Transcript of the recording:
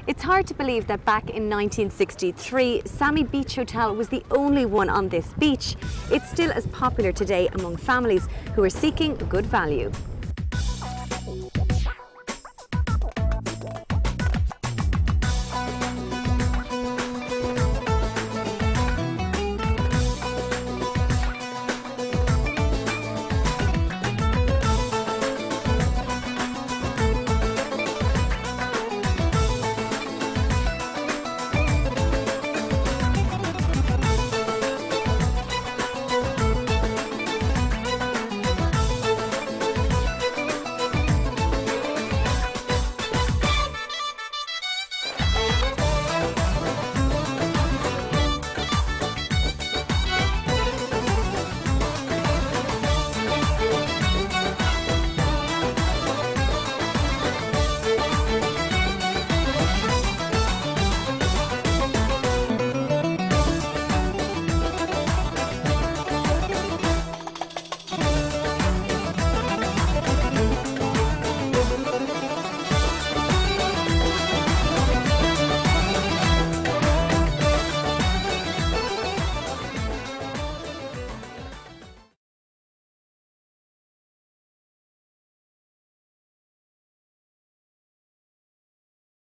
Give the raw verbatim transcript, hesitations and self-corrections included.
It's hard to believe that back in nineteen sixty-three, Sami Beach Hotel was the only one on this beach. It's still as popular today among families who are seeking good value.